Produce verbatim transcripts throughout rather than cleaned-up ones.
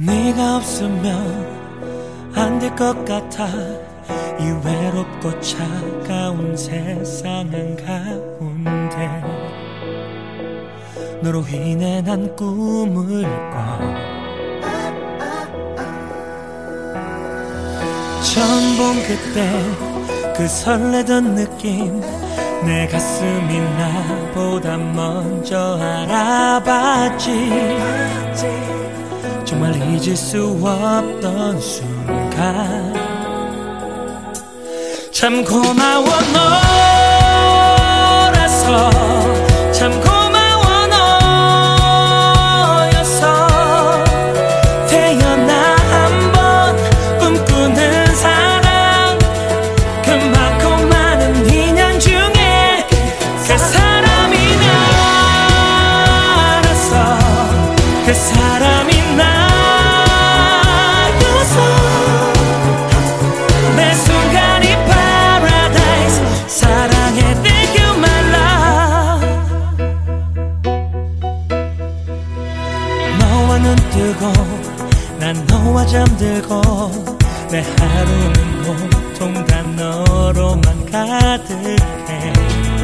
네가 없으면 안 될 것 같아. 이 외롭고 차가운 세상 한가운데 너로 인해 난 꿈을 꿔. 처음 본 그때 그 설레던 느낌, 내 가슴이 나보다 먼저 알아봤지. 정말 잊을 수 없던 순간. 참 고마워 너라서, 참 고마워 너여서 태어나 한번 꿈꾸는 사랑. 그 많고 많은 인연 중에 그 사람이 나라서, 그 사람이 나여서 매 순간이 paradise. 사랑해 thank you my love. 너와 눈 뜨고 난 너와 잠들고 내 하루는 온통 다 너로만 가득해.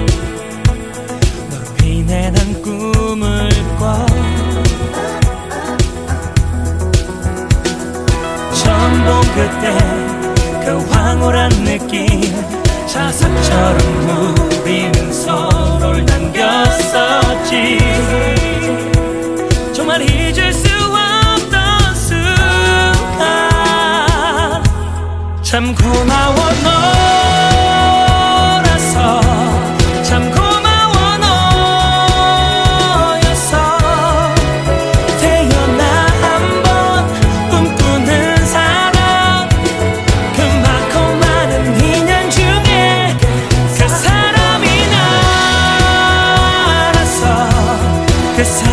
너로 인해 난 꿈을 꿔. 처음 본 그때 그 황홀한 느낌, 자석처럼 우리는 서로를 남겼었지. 정말 잊을 수 없던 순간. 참 고마워 너라서, 참 고마워 너여서 태어나 한번 꿈꾸는 사랑. 그 많고 많은 인연 중에 그 사람이 나라서, 그 사람이